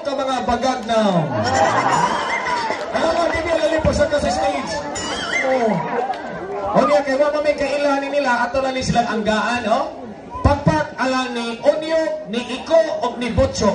ka mga bagag now. Alam mo, hindi nila lipasan ka sa stage. Oh. O niya, kaya mamay kailanin nila, ato na ni silang anggaan, oh. Pagpak alang ni Onyo, ni Iko, o ni Butcho.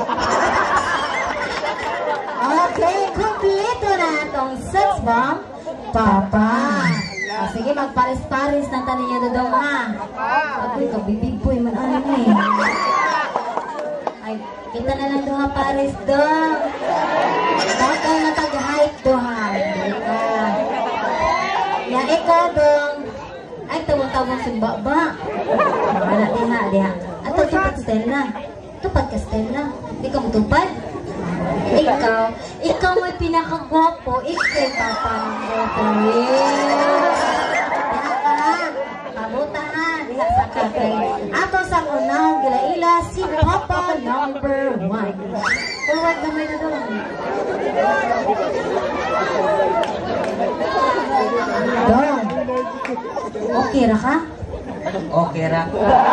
Okay, kompleto na itong sex bomb, Papa. Sige, magparis-paris ng tanin niya dodong, ha? Ako ito, bibig boy, man-ano mo eh. Ay, kita na lang doon, paris dong. Bakal na tag-height doon, ha? Ya, ikaw dong. Ay, tawang-tawang simbaba. Wala, diha. Ato, tupad Stella. Tupad ka, Stella. Ikaw mo tupad? Ikaw may pinakagwapo. Ikaw, Papa ng gwapo. Diha ka, ha? Pabuta, ha? Diha sa kakay. Ato sa unang gilaila, si Papa number 1. Forward gamay na doon. Dong. Okay ra ka? Okay ra.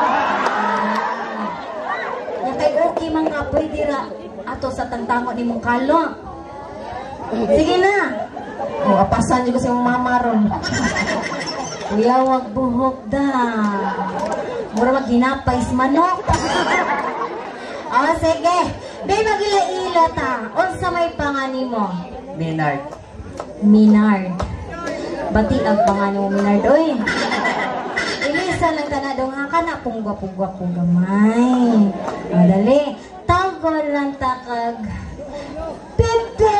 Nga kay okay man ka, pwede ra ato sa tangtango ni mong kalo. Sige na. O, apasan dyan ko sa mama ron. Kuya, wag buhok da. Mura maghinapay si manok. O, sige. Day magila-ila ta. Unsa may pangani mo? Minard. Minard. Bati ang pangani mo, Minard, oy. Ilisan lang tanadong ha ka na punggwa-punggwa ko gamay. Madali. Tawag lang takag. Bebe!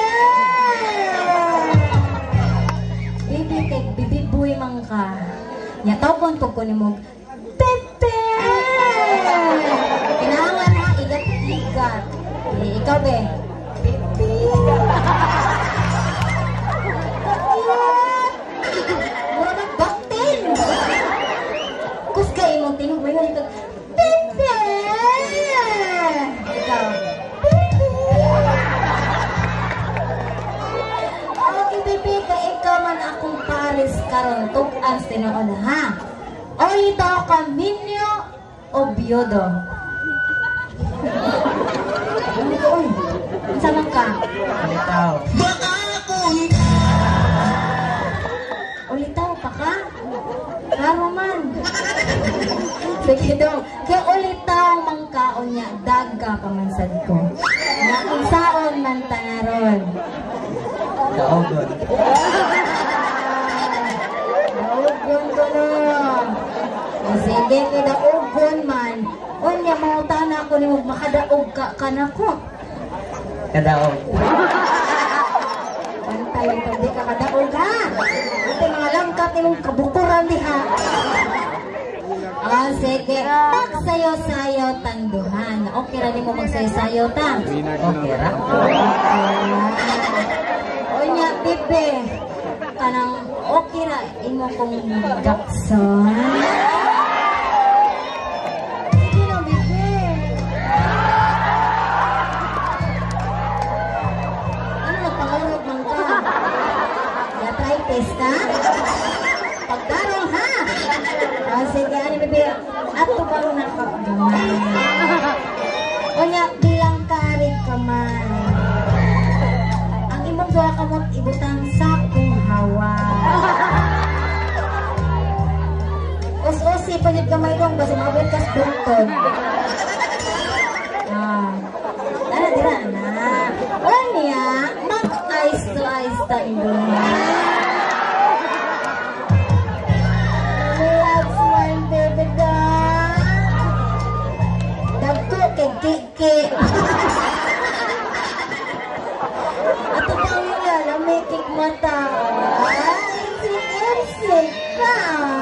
Bibi kay bibi buhay man ka. Nya tawag ko ni mo. Bebe! Kailangan ha, igat-igat. Ikaw be. Bebe! Mura mag-baktin! Kus kayo mong tinog mo yun ito. Bebe! Ikaw. Okay, Bebe, ka ikaw man akong pares karon tukan tinoon ha. O ito ka Minyo o Biodo. Uy, sama ka. Ulitaw. Ulitaw pa ka? Klaro man. Sige dong. Kaya ulitaw mangkaon niya, daga pamansad ko. Nakisaon man tanaron. Daogon. Daugon ko no. Sige, kidaugon man. Unya, mautana ko ni mo, makadaog ka na ko. Kadaog. Pantayan pag di ka kadaog ha. Ito mga langkat mong kabukuran di ha. Sige. Magsayo-sayo tanduhan. Okay ra ni mo magsayo-sayo ta. Okay ra. Unya, Bebe. Kanang okay ra imo kong Jackson. Sige na, Bebe. Ano nagpangalog man ka? Arthritis ka? Pagdarong ha? Sige, ano Bebe? Ato ba rin nakagamay? Unya, bilang karig kamay. Ang imong gawa ka mo ibutang sa kong hawa. Us-usi pa yun kamay kong basi mabit kas butod. Tara, tira na. Unya, mag-ice to ice ta ibuha. Relax man, baby doll. Dagko kay Kiki. Ato pang yan, ang may kik mata. Ay, sik ka.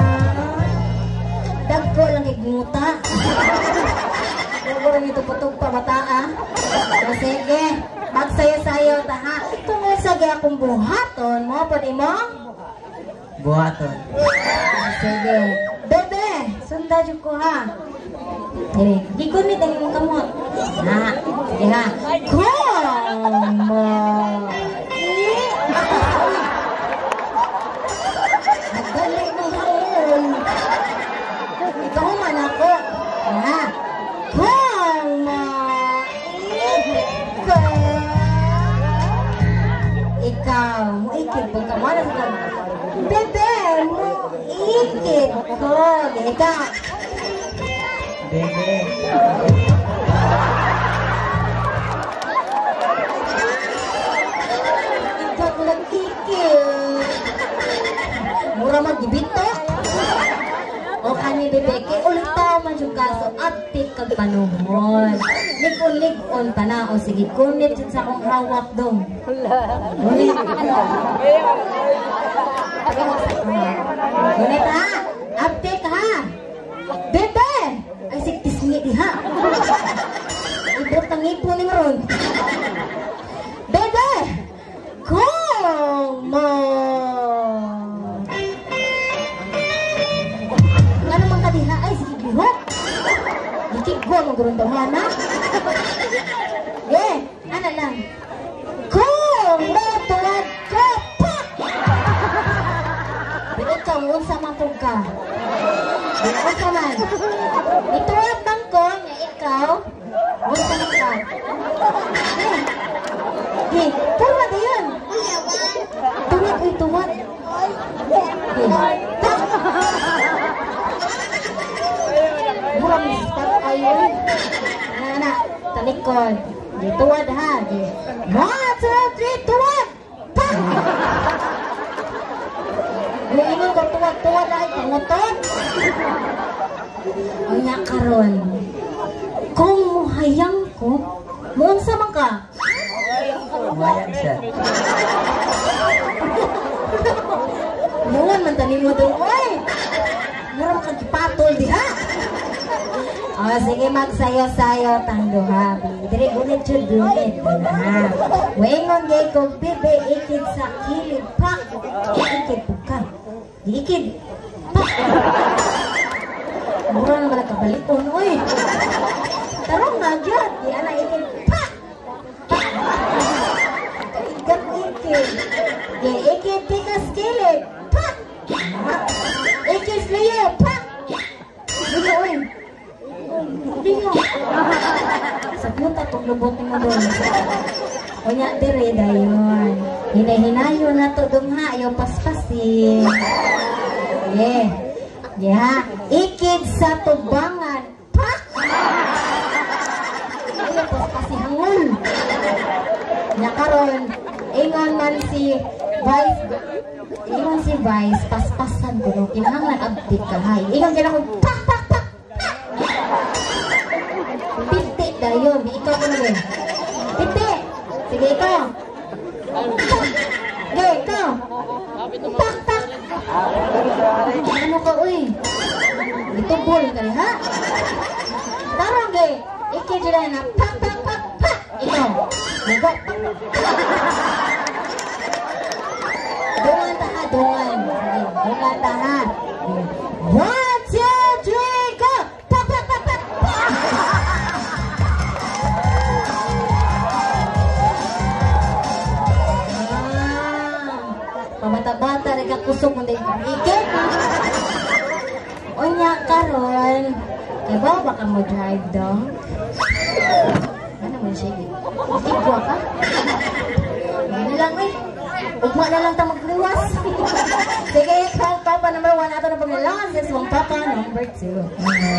Dagko lang igmuta. Siguro ito putog pa mata ah. So, sige, magsayo-sayo ta ha. Tungkol sa akong buhaton mo, pwede mo? Buhaton. Sige. Bebe, sunda dyan ko ha. Di gunit ang imong kamot. Ha, sige ha. Como. Nagali mo haon. Ikaw man ako. Ha. Como. Ikaw. ikit po ka. Wala sa kanya. Bebe, mo ikit ko. Ika. Bebe. Ikaw ko nag-ikit. Mura magbibito. O kani bebe, kay ulit tao man yung kaso, apit kag panuhon. Lig-on pa na. O sige, kunit yun sa akong hawak dong. Kunit. Kunit ha? Apit ha? Bebe! Ay, siktis niya di ha? Ibot ang ipo ni Maron. Bebe! Kung mo! Nga naman ka diha, ay sige bihok. Dikigwa mo gurong daman ha? Ano lang? Kung matuwad ka pa! Bilit ka, unsa mapog ka. Bilit ka man. Ituwad bang ko na ikaw, unsa man ka. Tuwad yun. Tuwad, uy, tuwad. Mura mistak ayun. Nana, talikod. Tuwad ha. 1, 2, 3, tuwad! Pak! Luingon ko tuwad-tuwad ay pangutot. O nga karon. Kung muhayang ko, muunsa man ka? Mayang siya. Mungan man tanin mo doon. Oy! Mura makagipatol di ha? O sige, magsayo-sayo tang duha. Dire gunit yun, gunit. Wengon gay ko, bebe, ikid sa kilid. Pak! Ikid bukan. Ikid. Pak! Mura naman nagkabalikon. Uy! Tarong na dyan. Di ana ikid. Pak! Ikat ikid. Di ikid tikas kilid. Pak! Ikid slayo. Pak! Dito, uy. Dito. Sa puta kung lubutin mo doon. O niya, dire, dayon. Hinay-hinayo na to dumha. Ayaw paspasin. Ikid sa tubangan. Pak! Ayaw paspasihangon. Nakaroon, ingon man si Vice. Ingon si Vice, paspasan ko. Kinahanglan update ka, hay. Ingon ka na ko, pak, pak, pak, pak! Piti dayon, ikaw ko na Piti! Sige, ikaw. Sige, ikaw. Pak, pak! Ano ka, uy? Ito ball ka rin, ha? Tarong, ge. Ikidira na, pak, pak, pak, pak! Ikaw. Nago. Dungan ta ha, dungan. Dungan ta ha. 1, 2, 3, go! Pak, pak, pak, pak, pak! Pamata-bata, rin kakusok mo din ikit. O niya, karon. Kaya ba baka mo drive dong? Ano mo siya? Ikwa ka? Ano lang eh. Ugma na lang ta magliwas. Sige, Papa number 1 ato na paglalangan. Yes, Papa number 2.